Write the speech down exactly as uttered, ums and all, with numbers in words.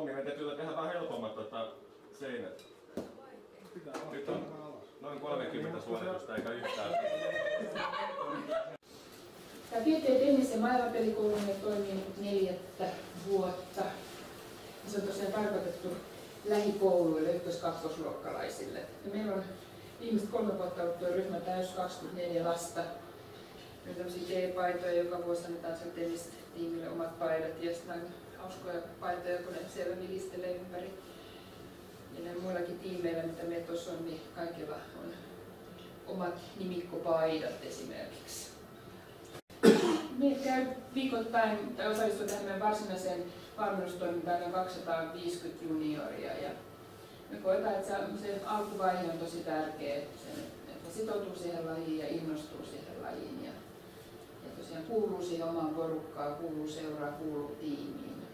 niin meidän täytyy tehdä vähän helpommat tota, seinät. Nyt on noin kolmekymmentä suoritusta eikä yhtään. Tämä Pieteen tennis- ja mailapelikoulu toimii nyt neljättä vuotta. Se on tosiaan tarkoitettu lähikouluille, ykkös-kakkosluokkalaisille. Ja meillä on viimeiset kolme vuotta ollut tuo ryhmä täys kaksikymmentäneljä lasta. Meillä on tämmöisiä T-paitoja, joka vuosi annetaan sen tennistiimille omat paidat ja sitten on hauskoja paitoja, kun ne siellä vilistelee ympäri. Ja näin muillakin tiimeillä, mitä me tuossa on, niin kaikilla on omat nimikkopaidat esimerkiksi. Me käy viikoittain tai osallistuu tähän meidän varsinaiseen valmennustoimintaan noin kaksisataaviisikymmentä junioria. Ja me koetaan, että se alkuvaihe on tosi tärkeä, että se sitoutuu siihen lajiin ja innostuu siihen lajiin. Ja, ja tosiaan kuuluu siihen omaan porukkaan, kuuluu seuraa, kuuluu tiimiin.